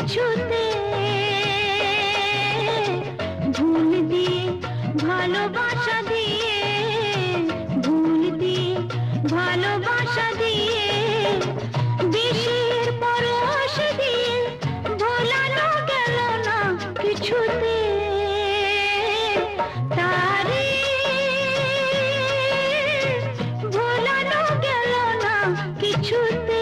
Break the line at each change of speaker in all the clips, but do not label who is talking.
কিছুতে ভুল দিয়ে ভালোবাসা দিয়ে ভুল দিয়ে ভালোবাসা দিয়ে বিষের পরশ দিয়ে ভোলানো গেল না কিছুতে তারে ভোলানো গেল না কিছুতে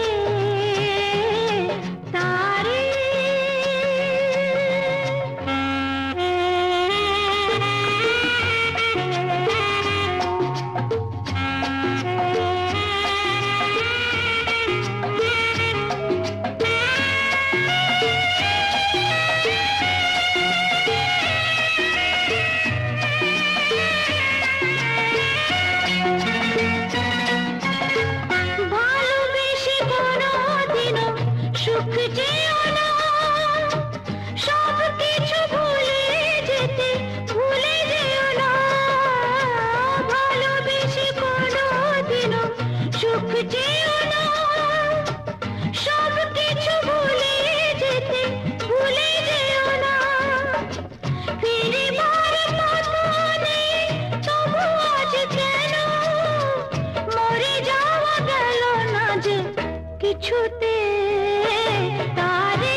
কিছুতে তারে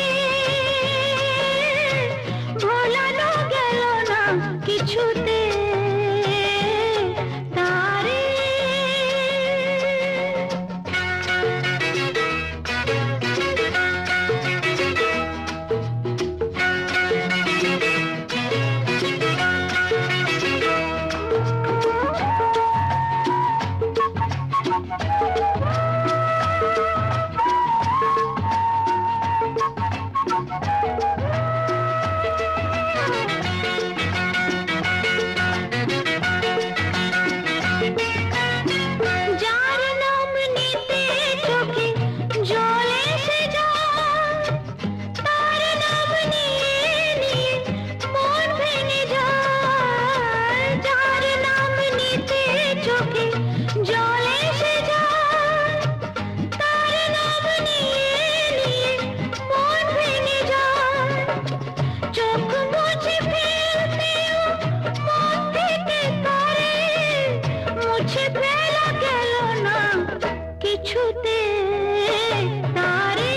ভোলানো গেল না কিছুতে তারে কিছুতে তারে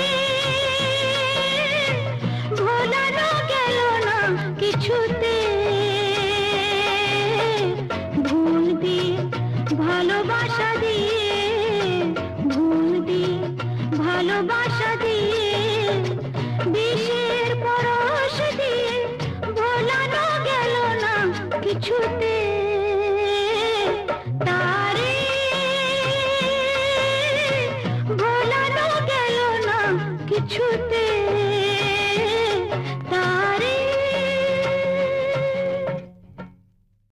ভোলানো গেল না কিছুতে ভুল দিয়ে ভালোবাসা দিয়ে ভুল দিয়ে ভালোবাসা দিয়ে বিষের পরশ দিয়ে ভোলানো গেল না কিছুতে তারে ভোলানো গেল না কিছুতে।